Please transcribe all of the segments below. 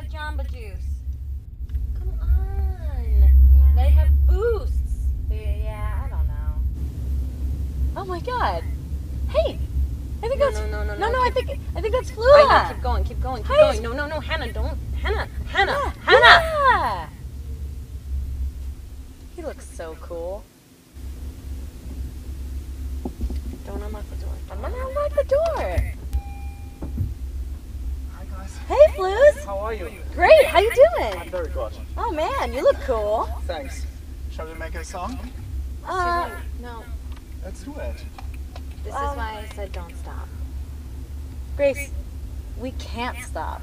Jamba Juice. Come on. They have boosts. Yeah, I don't know. Oh my god. Hey! I think that's... No, I think that's Flula. Right, keep going. Keep going. No, Hannah, don't. Hannah. Yeah. He looks so cool. Don't unlock the door. I'm gonna unlock the door. Hi guys. Hey, Flus. How are you? Great. How you doing? I'm very good. Oh man, you look cool. Thanks. Shall we make a song? No. Let's do it. This is why I said don't stop. Grace, we can't stop.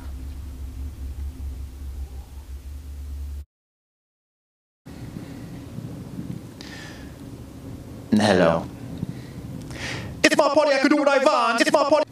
Hello. It's my party, I could do what I want. It's my party.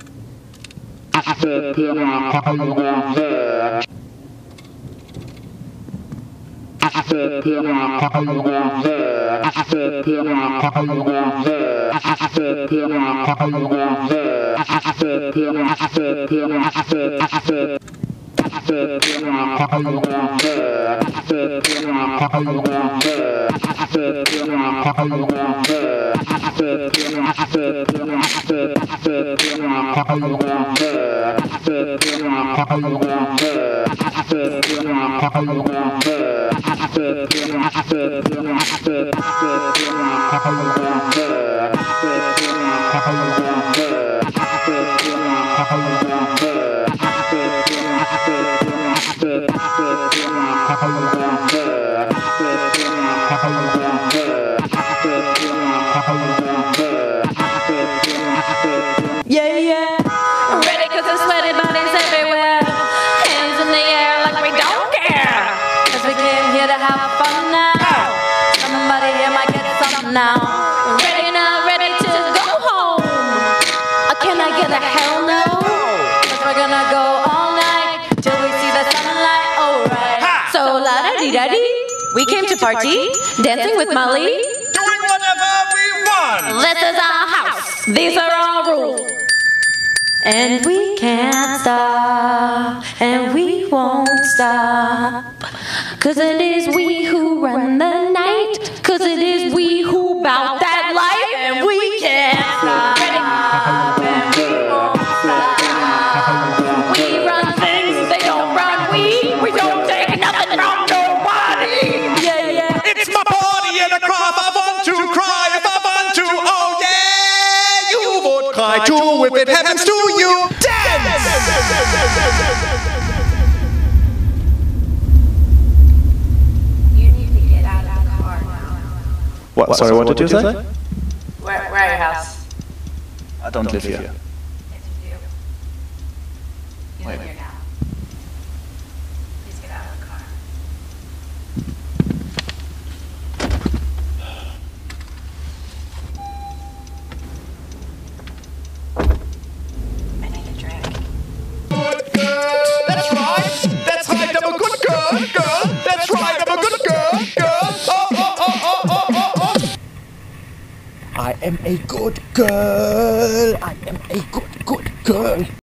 Yeah. Ready 'cause there's sweaty bodies everywhere. Hands in the air like we don't care. 'Cause we came here to have fun now. Somebody here might get something now. Ready now, ready to go home. Can I get a hell no? 'Cause we're gonna go all night till we see the sunlight. Alright. So la-da-dee-da-dee. We came to party, dancing with Molly. Doing whatever we want. This is our house. These are our rules. And we can't stop, and we won't stop. 'Cause it is we who run the night. 'Cause it is we who bout that life. And we can't stop, and we won't stop. We run things, they don't run we. We don't take nothing from nobody. Yeah. It's my party and I cry if I want to, cry if I want to. Oh yeah, you would cry too if it happens to you. Dance! You need to get out of the car now. What? Sorry, what did you say? Where at your house? I don't live here. Yes, you do. You live here now. Please get out of the car. I need a drink. Good girl. That's right. That's right. I'm a good girl. That's right. I'm a good girl. Oh. I am a good girl. I am a good girl.